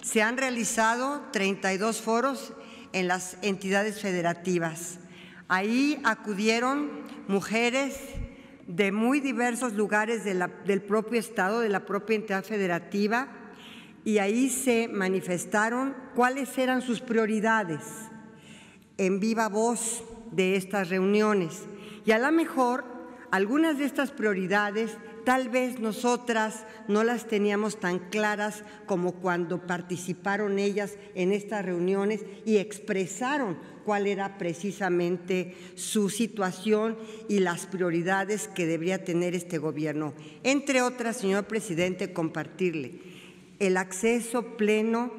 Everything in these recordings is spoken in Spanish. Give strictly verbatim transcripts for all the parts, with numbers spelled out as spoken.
Se han realizado treinta y dos foros en las entidades federativas. Ahí acudieron mujeres de muy diversos lugares de la, del propio Estado, de la propia entidad federativa, y ahí se manifestaron cuáles eran sus prioridades en viva voz de estas reuniones. Y a lo mejor algunas de estas prioridades tal vez nosotras no las teníamos tan claras como cuando participaron ellas en estas reuniones y expresaron cuál era precisamente su situación y las prioridades que debería tener este gobierno. Entre otras, señor presidente, compartirle el acceso pleno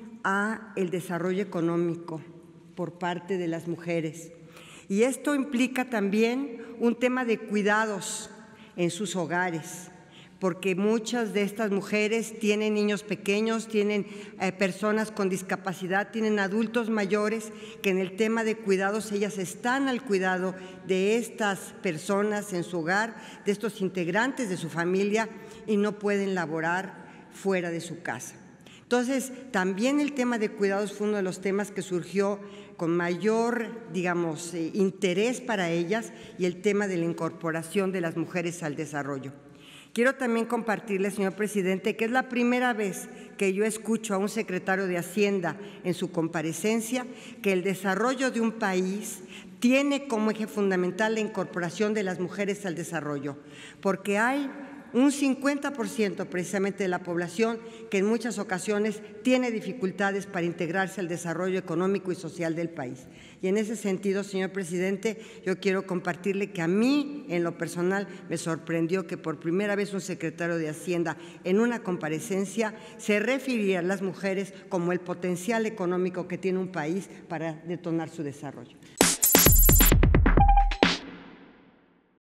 a el desarrollo económico por parte de las mujeres. Y esto implica también un tema de cuidados en sus hogares, porque muchas de estas mujeres tienen niños pequeños, tienen eh, personas con discapacidad, tienen adultos mayores, que en el tema de cuidados ellas están al cuidado de estas personas en su hogar, de estos integrantes de su familia, y no pueden laborar fuera de su casa. Entonces, también el tema de cuidados fue uno de los temas que surgió con mayor, digamos, eh, interés para ellas, y el tema de la incorporación de las mujeres al desarrollo. Quiero también compartirle, señor presidente, que es la primera vez que yo escucho a un secretario de Hacienda en su comparecencia que el desarrollo de un país tiene como eje fundamental la incorporación de las mujeres al desarrollo, porque hay un cincuenta por ciento precisamente de la población que en muchas ocasiones tiene dificultades para integrarse al desarrollo económico y social del país. Y en ese sentido, señor presidente, yo quiero compartirle que a mí, en lo personal, me sorprendió que por primera vez un secretario de Hacienda en una comparecencia se refiriera a las mujeres como el potencial económico que tiene un país para detonar su desarrollo.